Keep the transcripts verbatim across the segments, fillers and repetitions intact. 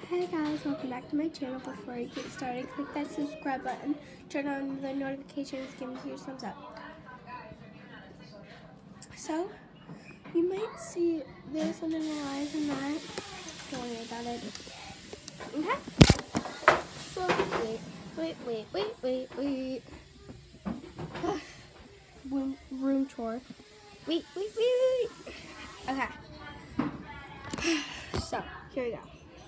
Hey guys, welcome back to my channel. Before you get started, click that subscribe button, turn on the notifications, give me a huge thumbs up. So, you might see this under the eyes and that. Don't worry about it. Okay? So, wait, wait, wait, wait, wait, wait. room, room tour. Wait, wait, wait, wait. Okay. So, here we go.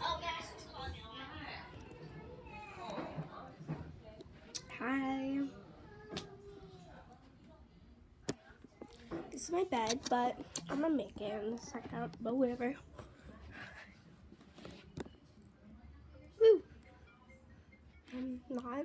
Hi. This is my bed, but I'm gonna make it in a second, but whatever. Woo! I'm not.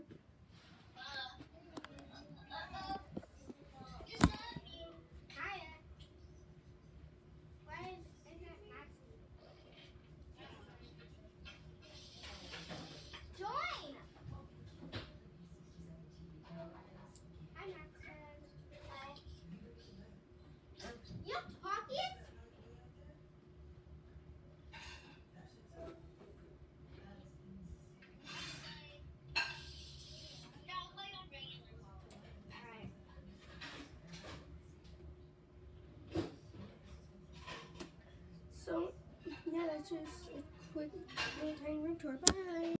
So, yeah, that's just a quick little tiny room tour. Bye!